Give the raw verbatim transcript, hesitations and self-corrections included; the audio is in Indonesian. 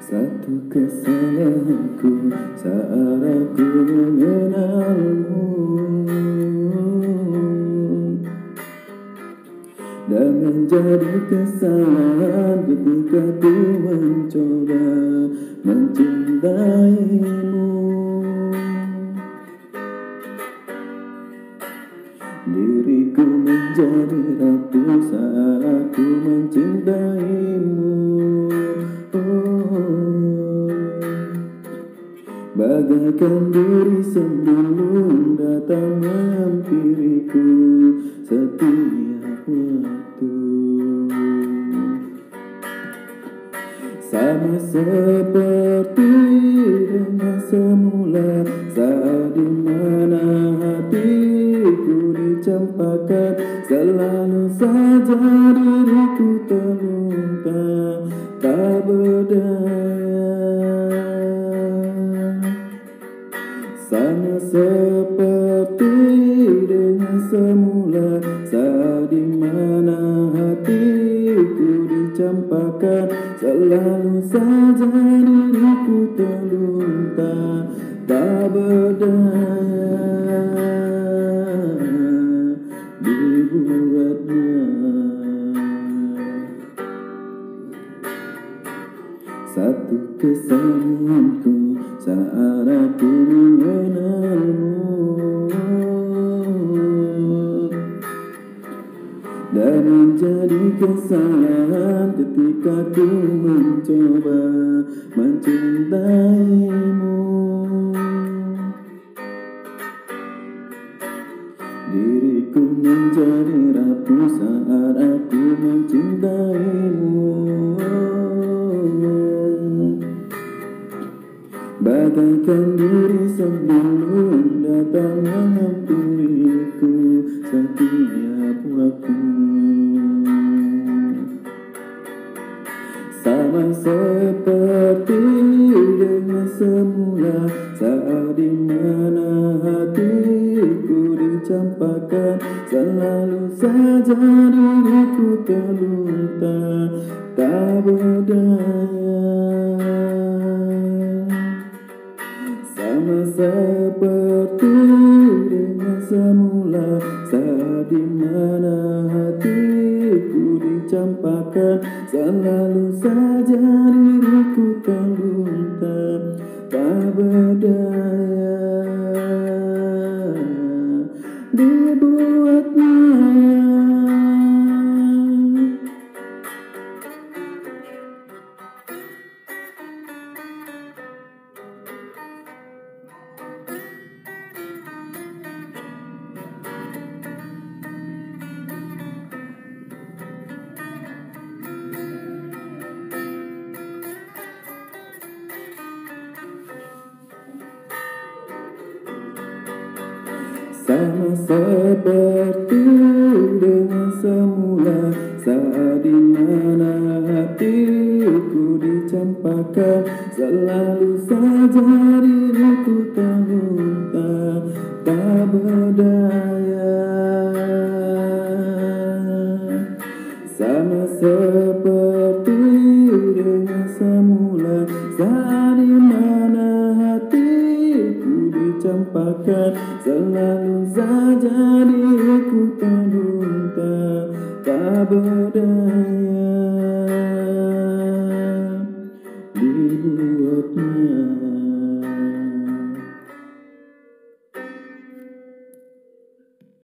Satu kesalahanku saat aku mengenalmu, dan menjadi kesalahan ketika ku mencoba mencintaimu. Diriku menjadi rapuh saat aku mencintaimu. Oh, bagaikan diri sebelum datang menghampiriku setiap waktu, sama seperti dengan semula saat dimana hatiku dicampakkan. Selalu saja diriku terlunta tak berdaya, sama seperti dengan semula saat dimana hatiku dicampakkan. Selalu saja diriku terlunta tak berdaya, dibuatnya. Satu kesalahanku saat aku mengenalmu, dan menjadi kesalahan ketika ku mencoba mencintaimu. Diriku menjadi rapuh saat aku mencintaimu. Bagaikan diri sebelum datang menghampiriku setiap waktu, sama seperti dengan semula saat dimana hatiku dicampakkan. Selalu saja diriku terlunta tak berdaya, sama seperti dengan semula saat dimana hatiku dicampakkan. Selalu saja diriku terlunta tak berdaya, dibuatnya. Sama seperti dengan semula saat dimana hatiku dicampakkan. Selalu saja diriku terlunta tak berdaya, sama seperti dengan semula saat dimana hatiku dicampakkan. Selalu saja diriku terlunta tak berdaya, dibuatnya.